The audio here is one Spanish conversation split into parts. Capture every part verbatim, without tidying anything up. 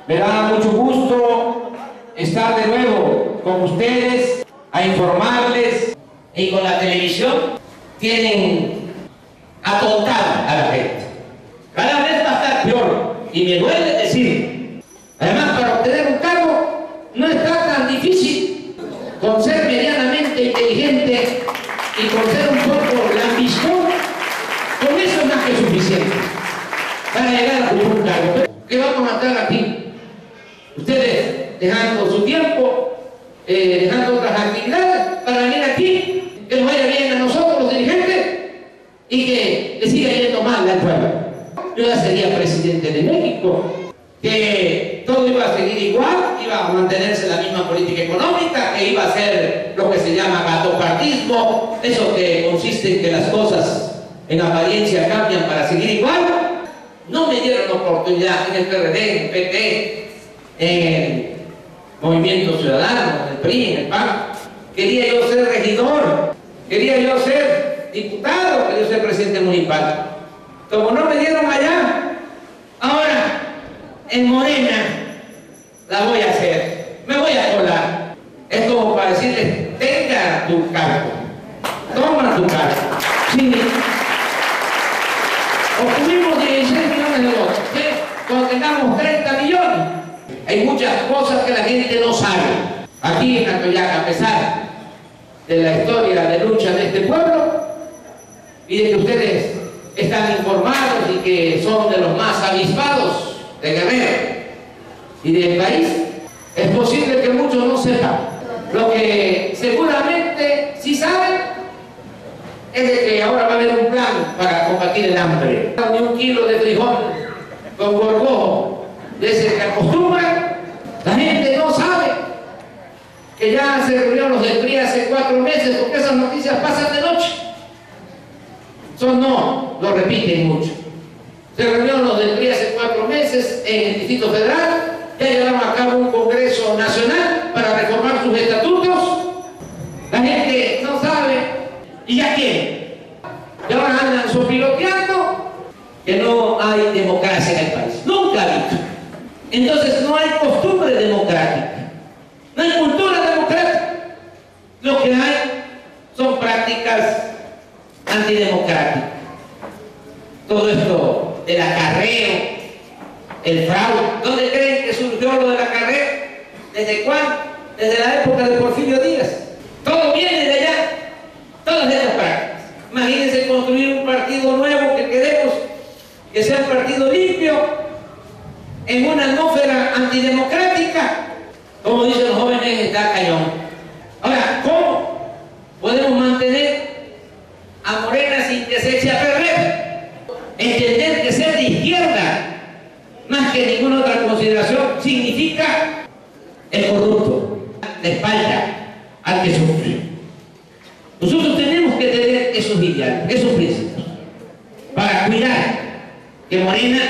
Me da mucho gusto estar de nuevo con ustedes, a informarles. Y con la televisión tienen atontado a la gente. Cada vez va a estar peor. Y me duele decir, además, para obtener un cargo no está tan difícil. Con ser medianamente inteligente y con ser un poco lambiscón, con eso es más que suficiente para llegar a un cargo. ¿Qué vamos a estar aquí? Ustedes dejando su tiempo, eh, dejando otras actividades para venir aquí, que nos vaya bien a nosotros los dirigentes y que le siga yendo mal al pueblo. Yo ya sería presidente de México, que todo iba a seguir igual, iba a mantenerse la misma política económica, que iba a ser lo que se llama gatopartismo, eso que consiste en que las cosas en apariencia cambian para seguir igual. No me dieron oportunidad en el P R D, en el P T, en el Movimiento Ciudadano, en el P R I, en el P A N. Quería yo ser regidor, quería yo ser diputado, quería yo ser presidente municipal. Como no me dieron allá, ahora en Morena la voy a hacer, me voy a colar. Es como para decirles, tenga tu cargo, toma tu cargo. Sí. Obtuvimos dieciséis millones de votos, ¿sí? Cuando tengamos treinta millones. Hay muchas cosas que la gente no sabe. Aquí en Atoyac, a pesar de la historia de lucha de este pueblo y de que ustedes están informados y que son de los más avispados de Guerrero y del país, es posible que muchos no sepan. Lo que seguramente sí saben es de que ahora va a haber un plan para combatir el hambre. Ni un kilo de frijol con gorgojo de ese que acostumbran. La gente no sabe que ya se reunieron los del P R I hace cuatro meses, porque esas noticias pasan de noche. Eso no lo repiten mucho. Se reunieron los del P R I hace cuatro meses en el Distrito Federal, ya llevaron a cabo un Congreso Nacional para reformar sus estatutos. La gente no sabe y ya quiere. Y ahora andan sopiloteando que no hay democracia en el país. Nunca ha habido. Entonces no hay costumbre democrática. No hay cultura democrática. Lo que hay son prácticas antidemocráticas. Todo esto del acarreo, el fraude. ¿Dónde creen que surgió lo del acarreo? ¿Desde cuándo? Desde la época de Porfirio Díaz. Todo viene de allá. Todas estas prácticas. Imagínense construir un partido nuevo que queremos que sea un partido limpio en una atmósfera antidemocrática. Como dicen los jóvenes, está cañón. Ahora, ¿cómo podemos mantener a Morena sin que se eche a perder? Entender que ser de izquierda, más que ninguna otra consideración, significa el corrupto, la espalda al que sufre. Nosotros tenemos que tener esos ideales, esos principios, para cuidar que Morena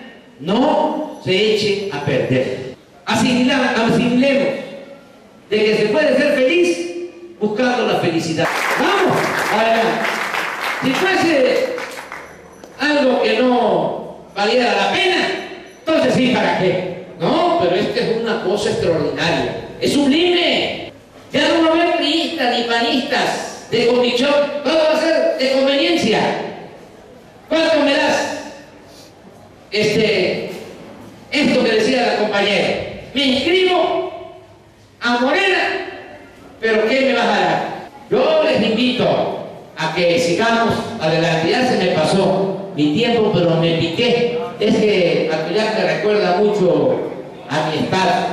no se eche a perder. Asimilamos, asimilemos de que se puede ser feliz buscando la felicidad. Vamos, adelante. Si fuese algo que no valiera la pena, entonces sí, ¿para qué? No, pero esta es una cosa extraordinaria. Es sublime. Ya no lo ven priistas ni panistas de convicción. Todo va a ser de conveniencia. ¿Cuánto me das? Este, esto que decía la compañera. Me inscribo a Morena, pero ¿qué me vas a dar? Yo les invito a que sigamos adelante. Ya se me pasó mi tiempo, pero me piqué. Es que Atoyac me recuerda mucho a mi estado,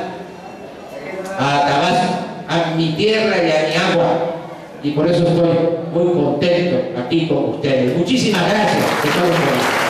a Tabasco, a mi tierra y a mi agua. Y por eso estoy muy contento aquí con ustedes. Muchísimas gracias.